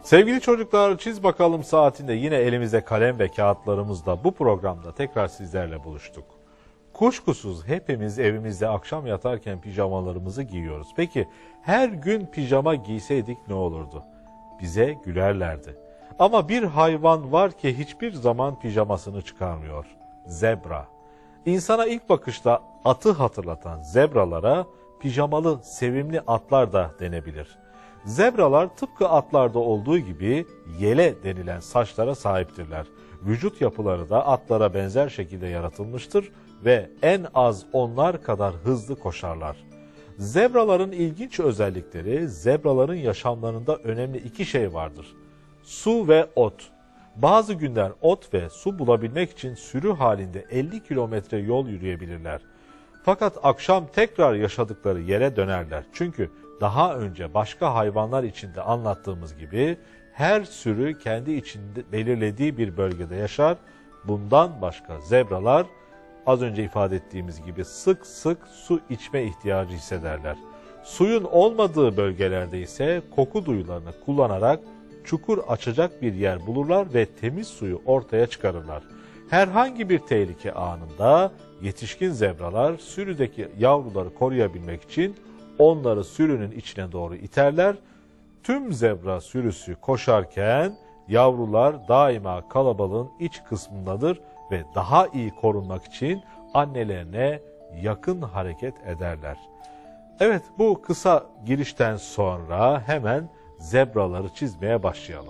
Sevgili çocuklar, Çiz Bakalım saatinde yine elimizde kalem ve kağıtlarımızla bu programda tekrar sizlerle buluştuk. Kuşkusuz hepimiz evimizde akşam yatarken pijamalarımızı giyiyoruz. Peki her gün pijama giyseydik ne olurdu? Bize gülerlerdi. Ama bir hayvan var ki hiçbir zaman pijamasını çıkarmıyor. Zebra. İnsana ilk bakışta atı hatırlatan zebralara pijamalı sevimli atlar da denebilir. Zebralar tıpkı atlarda olduğu gibi yele denilen saçlara sahiptirler. Vücut yapıları da atlara benzer şekilde yaratılmıştır ve en az onlar kadar hızlı koşarlar. Zebraların ilginç özellikleri, zebraların yaşamlarında önemli iki şey vardır. Su ve ot. Bazı günler ot ve su bulabilmek için sürü halinde 50 kilometre yol yürüyebilirler. Fakat akşam tekrar yaşadıkları yere dönerler. Çünkü daha önce başka hayvanlar içinde anlattığımız gibi her sürü kendi içinde belirlediği bir bölgede yaşar. Bundan başka zebralar az önce ifade ettiğimiz gibi sık sık su içme ihtiyacı hissederler. Suyun olmadığı bölgelerde ise koku duyularını kullanarak çukur açacak bir yer bulurlar ve temiz suyu ortaya çıkarırlar. Herhangi bir tehlike anında yetişkin zebralar sürüdeki yavruları koruyabilmek için onları sürünün içine doğru iterler. Tüm zebra sürüsü koşarken yavrular daima kalabalığın iç kısmındadır ve daha iyi korunmak için annelerine yakın hareket ederler. Evet, bu kısa girişten sonra hemen zebraları çizmeye başlayalım.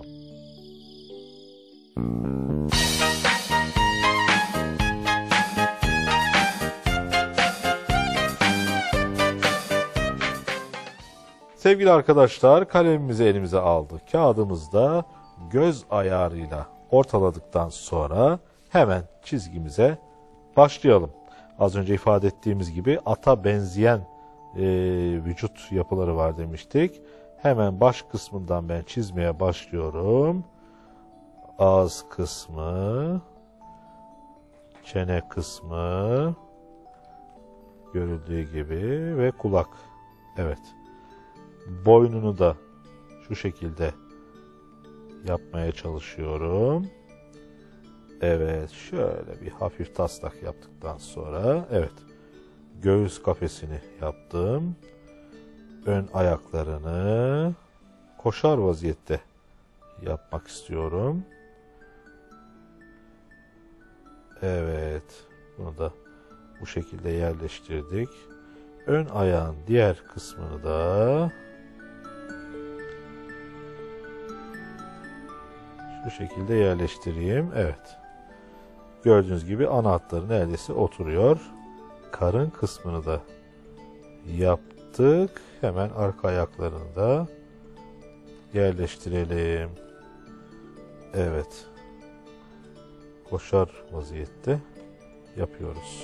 Sevgili arkadaşlar, kalemimizi elimize aldık. Kağıdımızda göz ayarıyla ortaladıktan sonra hemen çizgimize başlayalım. Az önce ifade ettiğimiz gibi ata benzeyen vücut yapıları var demiştik. Hemen baş kısmından ben çizmeye başlıyorum. Ağız kısmı, çene kısmı görüldüğü gibi ve kulak. Evet. Boynunu da şu şekilde yapmaya çalışıyorum. Evet, şöyle bir hafif taslak yaptıktan sonra, evet, göğüs kafesini yaptım. Ön ayaklarını koşar vaziyette yapmak istiyorum. Evet, bunu da bu şekilde yerleştirdik. Ön ayağın diğer kısmını da şu şekilde yerleştireyim. Evet. Gördüğünüz gibi ana hatları neredeyse oturuyor. Karın kısmını da yaptık. Hemen arka ayaklarını da yerleştirelim. Evet. Koşar vaziyette yapıyoruz.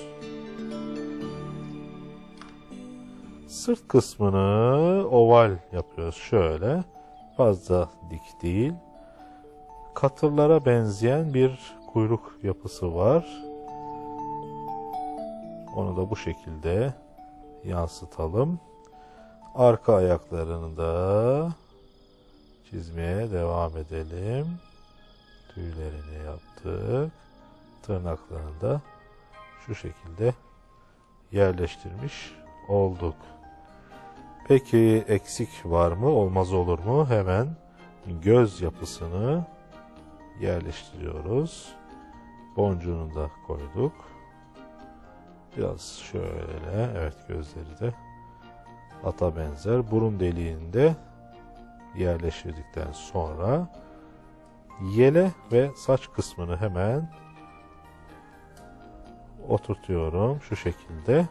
Sırt kısmını oval yapıyoruz. Şöyle. Fazla dik değil. Katırlara benzeyen bir kuyruk yapısı var. Onu da bu şekilde yansıtalım. Arka ayaklarını da çizmeye devam edelim. Tüylerini yaptık. Tırnaklarını da şu şekilde yerleştirmiş olduk. Peki eksik var mı? Olmaz olur mu? Hemen göz yapısını yerleştiriyoruz. Boncuğunu da koyduk. Biraz şöyle, evet, gözleri de ata benzer. Burun deliğinde yerleştirdikten sonra yele ve saç kısmını hemen oturtuyorum şu şekilde.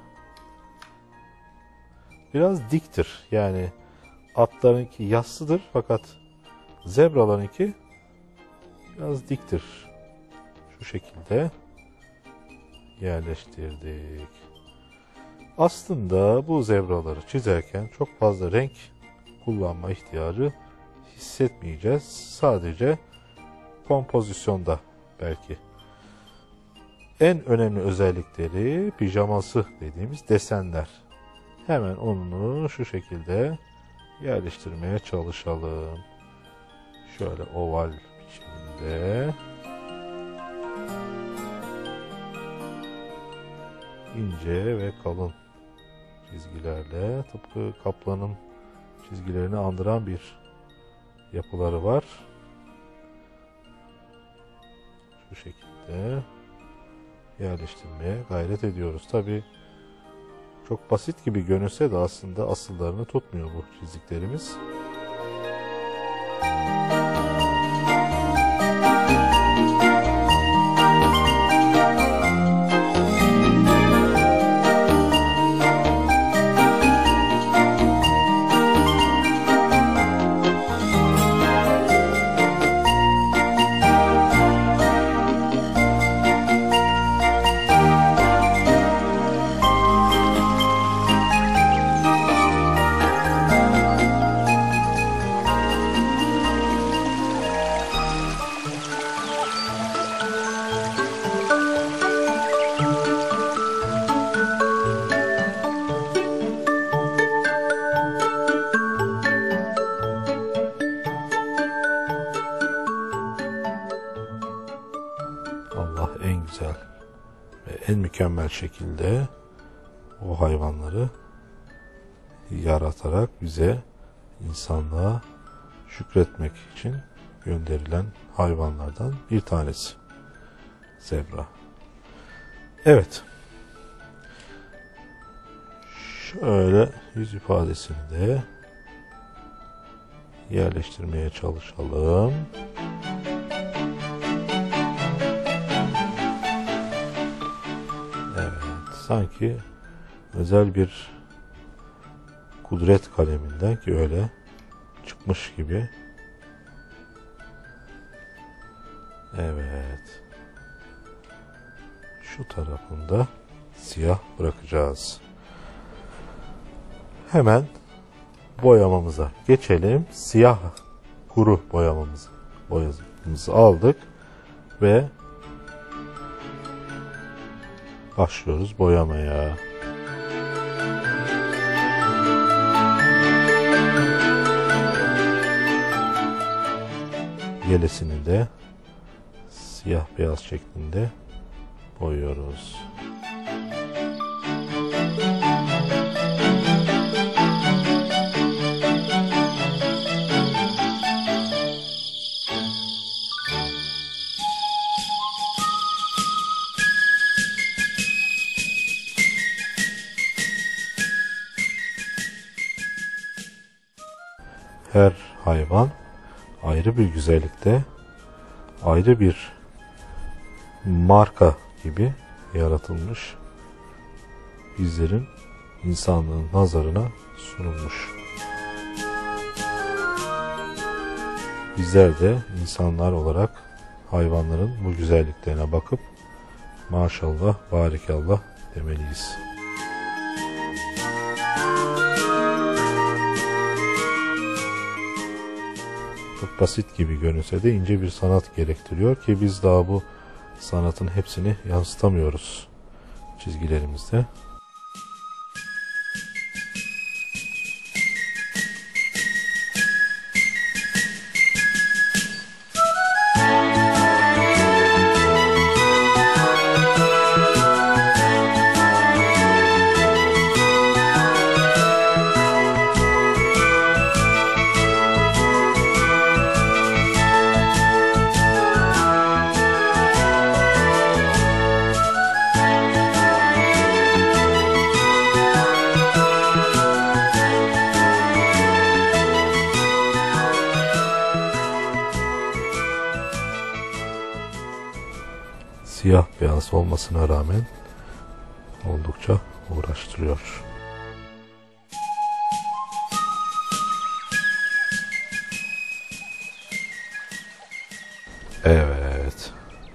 Biraz diktir. Yani atlarınki yassıdır fakat zebralarınki biraz diktir. Şu şekilde yerleştirdik. Aslında bu zebraları çizerken çok fazla renk kullanma ihtiyacı hissetmeyeceğiz. Sadece kompozisyonda belki. En önemli özellikleri pijaması dediğimiz desenler. Hemen onu şu şekilde yerleştirmeye çalışalım. Şöyle oval biçimde ince ve kalın çizgilerle, tıpkı kaplanın çizgilerini andıran bir yapıları var. Şu şekilde yerleştirmeye gayret ediyoruz. Tabii çok basit gibi görünse de aslında asıllarını tutmuyor bu çiziklerimiz. Allah en güzel ve en mükemmel şekilde o hayvanları yaratarak bize, insanlığa şükretmek için gönderilen hayvanlardan bir tanesi. Zebra. Evet. Şöyle yüz ifadesini de yerleştirmeye çalışalım. Sanki özel bir kudret kaleminden ki öyle çıkmış gibi. Evet. Şu tarafında siyah bırakacağız. Hemen boyamamıza geçelim. Siyah kuru boyamamızı aldık ve başlıyoruz boyamaya. Yelesini de siyah beyaz şeklinde boyuyoruz. Her hayvan ayrı bir güzellikte, ayrı bir marka gibi yaratılmış, bizlerin, insanlığın nazarına sunulmuş. Bizler de insanlar olarak hayvanların bu güzelliklerine bakıp maşallah, barikallah demeliyiz. Çok basit gibi görünse de ince bir sanat gerektiriyor ki biz daha bu sanatın hepsini yansıtamıyoruz çizgilerimizde. Siyah beyaz olmasına rağmen oldukça uğraştırıyor. Evet.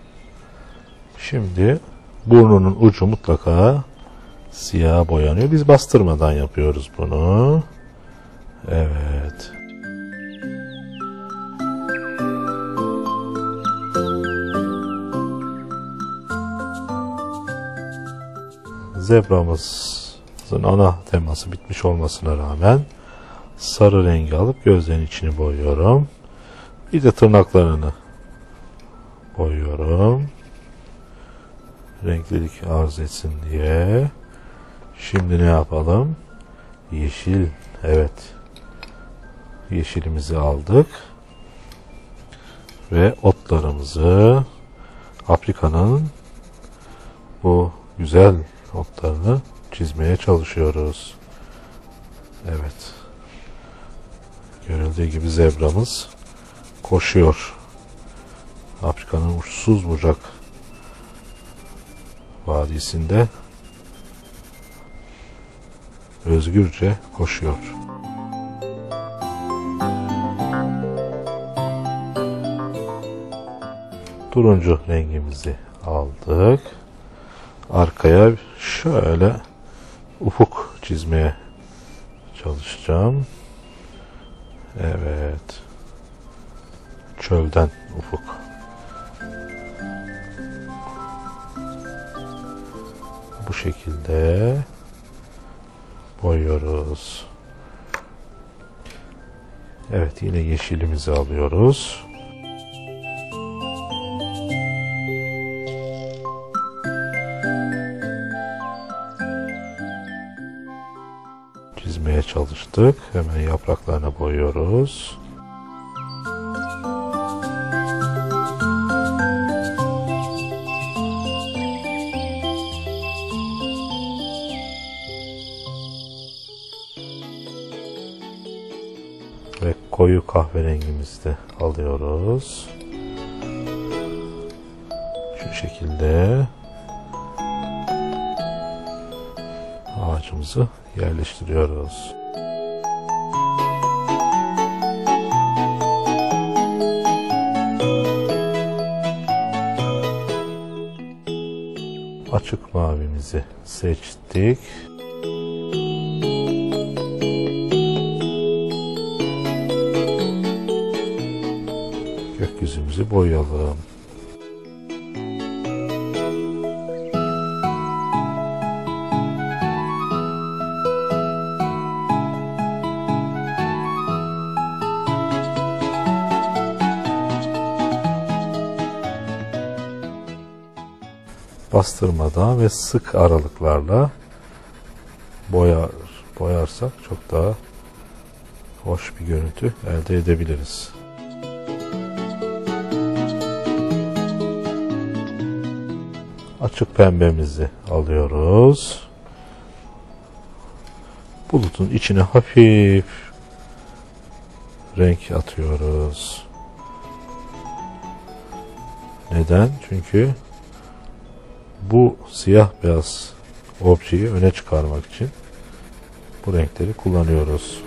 Şimdi burnunun ucu mutlaka siyah boyanıyor. Biz bastırmadan yapıyoruz bunu. Evet. Zebramızın ana teması bitmiş olmasına rağmen sarı rengi alıp gözlerin içini boyuyorum. Bir de tırnaklarını boyuyorum. Renklilik arz etsin diye. Şimdi ne yapalım? Yeşil. Evet. Yeşilimizi aldık. Ve otlarımızı, Afrika'nın bu güzel otlarını çizmeye çalışıyoruz. Evet. Görüldüğü gibi zebramız koşuyor. Afrika'nın uçsuz bucak vadisinde özgürce koşuyor. Turuncu rengimizi aldık. Arkaya şöyle ufuk çizmeye çalışacağım. Evet. Çölden ufuk. Bu şekilde boyuyoruz. Evet, yine yeşilimizi alıyoruz. Çizmeye çalıştık. Hemen yapraklarına boyuyoruz. Ve koyu kahverengimizi de alıyoruz. Şu şekilde ağacımızı yerleştiriyoruz. Açık mavimizi seçtik. Gökyüzümüzü boyayalım. Bastırmadan ve sık aralıklarla boyarsak çok daha hoş bir görüntü elde edebiliriz. Açık pembemizi alıyoruz. Bulutun içine hafif renk atıyoruz. Neden? Çünkü bu siyah beyaz objeyi öne çıkarmak için bu renkleri kullanıyoruz.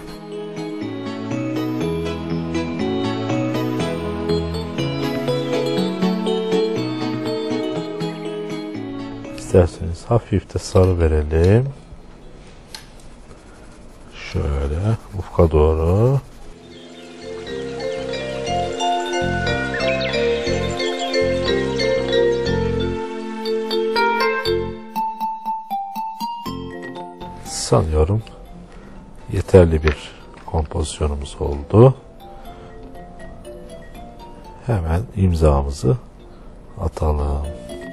İsterseniz hafif de sarı verelim. Şöyle ufka doğru. Sanıyorum yeterli bir kompozisyonumuz oldu. Hemen imzamızı atalım.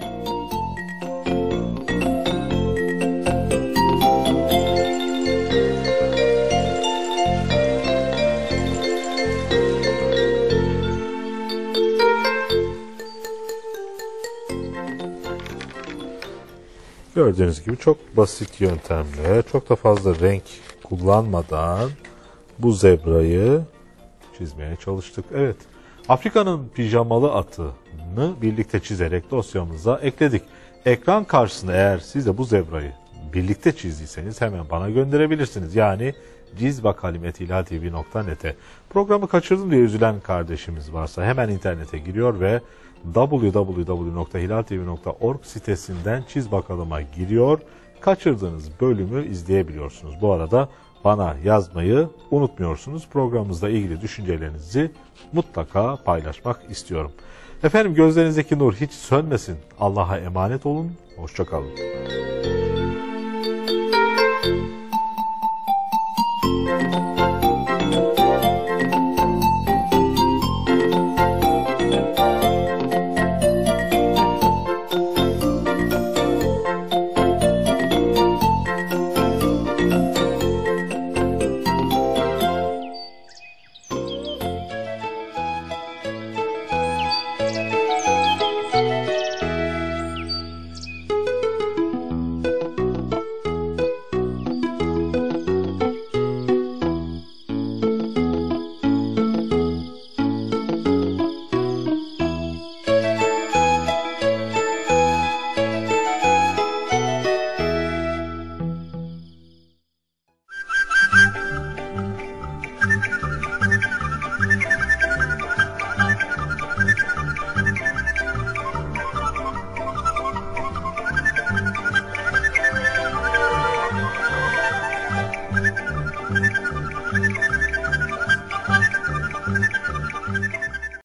Gördüğünüz gibi çok basit yöntemle, çok da fazla renk kullanmadan bu zebrayı çizmeye çalıştık. Evet, Afrika'nın pijamalı atını birlikte çizerek dosyamıza ekledik. Ekran karşısında eğer siz de bu zebrayı birlikte çizdiyseniz hemen bana gönderebilirsiniz. Yani cizbakalim@hilaltv.net'e. Programı kaçırdım diye üzülen kardeşimiz varsa hemen internete giriyor ve www.hilaltv.org sitesinden Çiz Bakalım'a giriyor. Kaçırdığınız bölümü izleyebiliyorsunuz. Bu arada bana yazmayı unutmuyorsunuz. Programımızla ilgili düşüncelerinizi mutlaka paylaşmak istiyorum. Efendim, gözlerinizdeki nur hiç sönmesin. Allah'a emanet olun. Hoşça kalın.